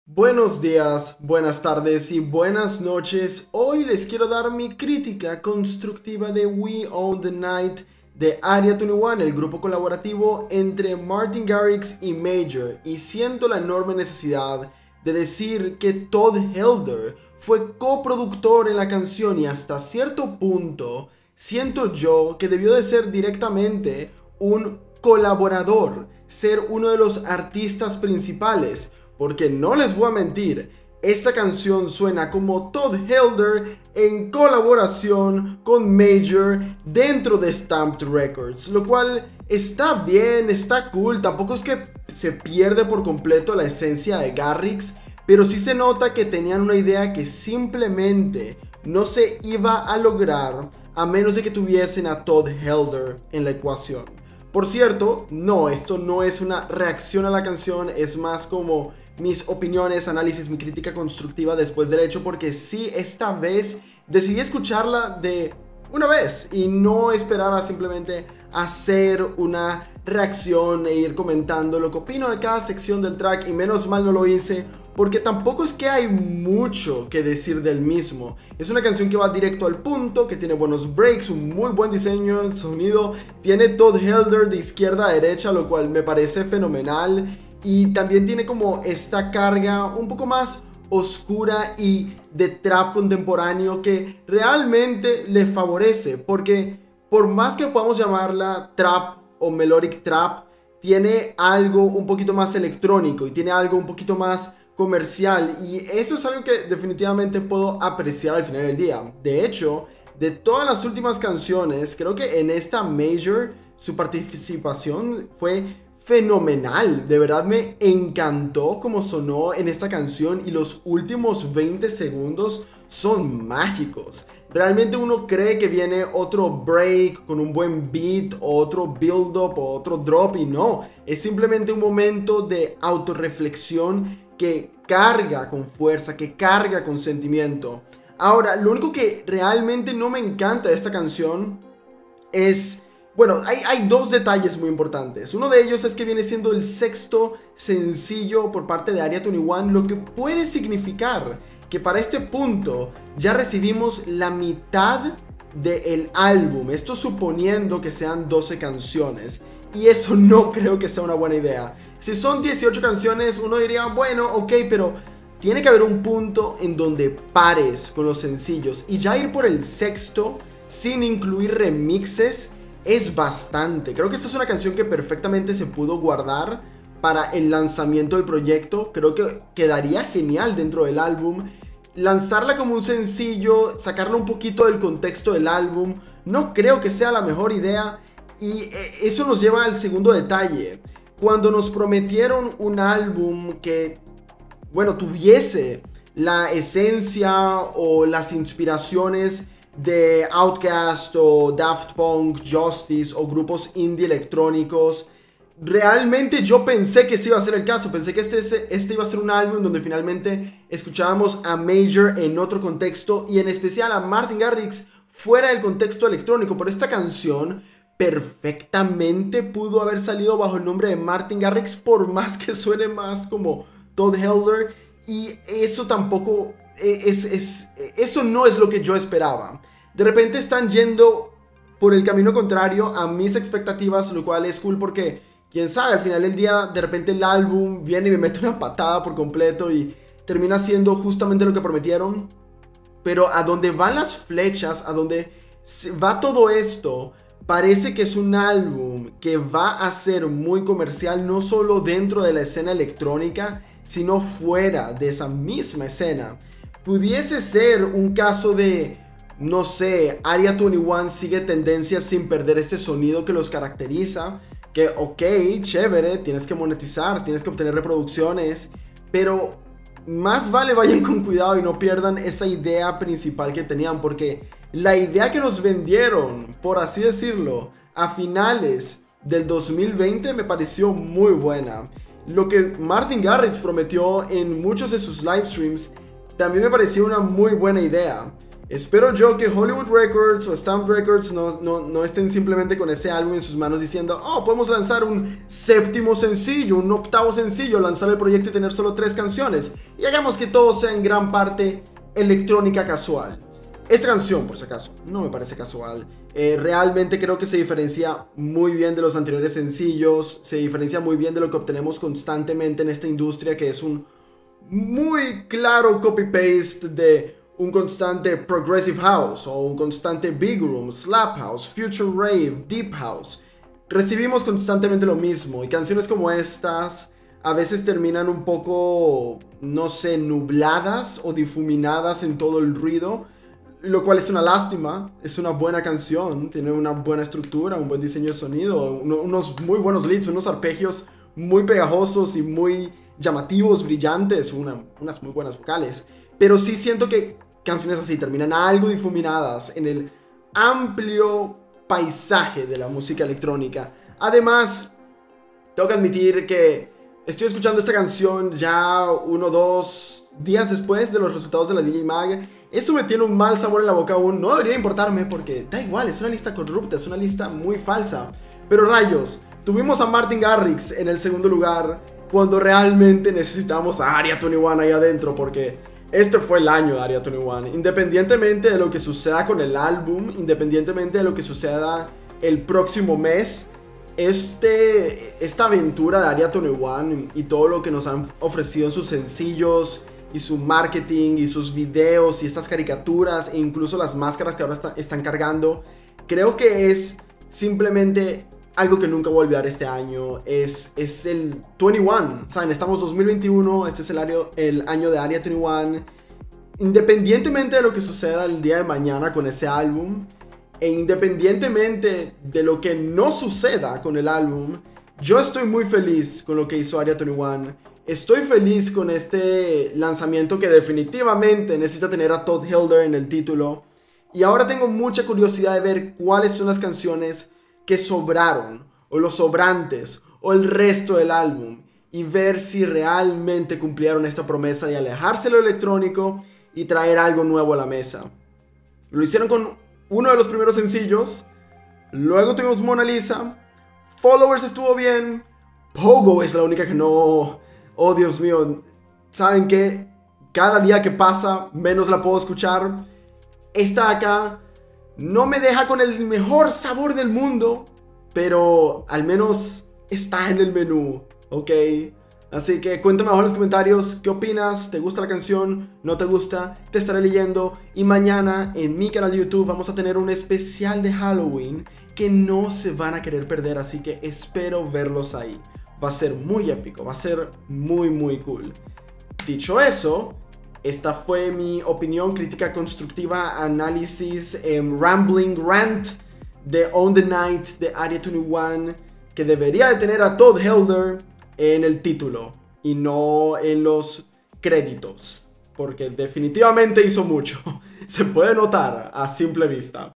Buenos días, buenas tardes y buenas noches. Hoy les quiero dar mi crítica constructiva de We Own the Night de Area 21, el grupo colaborativo entre Martin Garrix y Major, y siento la enorme necesidad de decir que Todd Helder fue coproductor en la canción y hasta cierto punto siento yo que debió de ser directamente un colaborador, ser uno de los artistas principales. Porque no les voy a mentir, esta canción suena como Todd Helder en colaboración con Major dentro de Stamped Records, lo cual está bien, está cool, tampoco es que se pierde por completo la esencia de Garrix, pero sí se nota que tenían una idea que simplemente no se iba a lograr a menos de que tuviesen a Todd Helder en la ecuación. Por cierto, no, esto no es una reacción a la canción, es más como mis opiniones, análisis, mi crítica constructiva después del hecho, porque sí, esta vez decidí escucharla de una vez y no esperar a simplemente hacer una reacción e ir comentando lo que opino de cada sección del track, y menos mal no lo hice, porque tampoco es que hay mucho que decir del mismo. Es una canción que va directo al punto, que tiene buenos breaks, un muy buen diseño de sonido, tiene Todd Helder de izquierda a derecha, lo cual me parece fenomenal. Y también tiene como esta carga un poco más oscura y de trap contemporáneo que realmente le favorece. Porque por más que podamos llamarla trap o melodic trap, tiene algo un poquito más electrónico y tiene algo un poquito más comercial. Y eso es algo que definitivamente puedo apreciar al final del día. De hecho, de todas las últimas canciones, creo que en esta Major su participación fue fenomenal. De verdad me encantó como sonó en esta canción y los últimos 20 segundos son mágicos. Realmente uno cree que viene otro break con un buen beat, o otro build up o otro drop, y no, es simplemente un momento de autorreflexión que carga con fuerza, que carga con sentimiento. Ahora, lo único que realmente no me encanta de esta canción es... Bueno, hay dos detalles muy importantes. Uno de ellos es que viene siendo el sexto sencillo por parte de Area 21, lo que puede significar que para este punto ya recibimos la mitad del álbum. Esto suponiendo que sean 12 canciones. Y eso no creo que sea una buena idea. Si son 18 canciones, uno diría, bueno, ok, pero tiene que haber un punto en donde pares con los sencillos. Y ya ir por el sexto sin incluir remixes es bastante. Creo que esta es una canción que perfectamente se pudo guardar para el lanzamiento del proyecto. Creo que quedaría genial dentro del álbum. Lanzarla como un sencillo, sacarla un poquito del contexto del álbum, no creo que sea la mejor idea. Y eso nos lleva al segundo detalle. Cuando nos prometieron un álbum que, bueno, tuviese la esencia o las inspiraciones de Outkast o Daft Punk, Justice o grupos indie electrónicos, realmente yo pensé que ese iba a ser el caso. Pensé que este iba a ser un álbum donde finalmente escuchábamos a Major en otro contexto y en especial a Martin Garrix fuera del contexto electrónico. Pero esta canción perfectamente pudo haber salido bajo el nombre de Martin Garrix, por más que suene más como Todd Helder, y eso tampoco eso no es lo que yo esperaba. De repente están yendo por el camino contrario a mis expectativas, lo cual es cool porque, quién sabe, al final del día de repente el álbum viene y me mete una patada por completo y termina siendo justamente lo que prometieron. Pero a donde van las flechas, a donde va todo esto, parece que es un álbum que va a ser muy comercial, no solo dentro de la escena electrónica, sino fuera de esa misma escena. Pudiese ser un caso de, no sé, Area 21 sigue tendencias sin perder este sonido que los caracteriza. Que ok, chévere, tienes que monetizar, tienes que obtener reproducciones, pero más vale vayan con cuidado y no pierdan esa idea principal que tenían. Porque la idea que nos vendieron, por así decirlo, a finales del 2020 me pareció muy buena. Lo que Martin Garrix prometió en muchos de sus livestreams también me pareció una muy buena idea. Espero yo que Hollywood Records o Stamp Records no estén simplemente con ese álbum en sus manos diciendo: oh, podemos lanzar un séptimo sencillo, un octavo sencillo, lanzar el proyecto y tener solo 3 canciones. Y hagamos que todo sea en gran parte electrónica casual. Esta canción, por si acaso, no me parece casual. Realmente creo que se diferencia muy bien de los anteriores sencillos. Se diferencia muy bien de lo que obtenemos constantemente en esta industria, que es un muy claro copy-paste de un constante Progressive House o un constante Big Room, Slap House, Future Rave, Deep House. Recibimos constantemente lo mismo, y canciones como estas a veces terminan un poco, no sé, nubladas o difuminadas en todo el ruido, lo cual es una lástima. Es una buena canción, tiene una buena estructura, un buen diseño de sonido, unos muy buenos leads, unos arpegios muy pegajosos y muy llamativos, brillantes, unas muy buenas vocales. Pero sí siento que canciones así terminan algo difuminadas en el amplio paisaje de la música electrónica. Además, tengo que admitir que estoy escuchando esta canción ya 1 o 2 días después de los resultados de la DJ Mag. Eso me tiene un mal sabor en la boca aún. No debería importarme porque da igual, es una lista corrupta, es una lista muy falsa. Pero rayos, tuvimos a Martin Garrix en el segundo lugar cuando realmente necesitamos a Area 21 ahí adentro, porque este fue el año de Area 21. Independientemente de lo que suceda con el álbum, independientemente de lo que suceda el próximo mes, esta aventura de Area 21 y todo lo que nos han ofrecido en sus sencillos y su marketing y sus videos y estas caricaturas e incluso las máscaras que ahora están cargando, creo que es simplemente algo que nunca voy a olvidar este año. Es el 21, ¿saben? Estamos 2021, este es el año de Area 21. Independientemente de lo que suceda el día de mañana con ese álbum, e independientemente de lo que no suceda con el álbum, yo estoy muy feliz con lo que hizo Area 21. Estoy feliz con este lanzamiento que definitivamente necesita tener a Todd Hilder en el título. Y ahora tengo mucha curiosidad de ver cuáles son las canciones que sobraron, o los sobrantes, o el resto del álbum, y ver si realmente cumplieron esta promesa de alejarse de lo electrónico y traer algo nuevo a la mesa. Lo hicieron con uno de los primeros sencillos, luego tuvimos Mona Lisa, Followers estuvo bien, Pogo es la única que no... Oh, Dios mío, ¿saben qué? Cada día que pasa, menos la puedo escuchar. Esta acá no me deja con el mejor sabor del mundo, pero al menos está en el menú, ¿ok? Así que cuéntame abajo en los comentarios qué opinas, ¿te gusta la canción? ¿No te gusta? Te estaré leyendo. Y mañana en mi canal de YouTube vamos a tener un especial de Halloween que no se van a querer perder, así que espero verlos ahí. Va a ser muy épico, va a ser muy cool. Dicho eso, esta fue mi opinión, crítica constructiva, análisis, rambling rant de On The Night de Area 21, que debería de tener a Todd Hilder en el título y no en los créditos, porque definitivamente hizo mucho. Se puede notar a simple vista.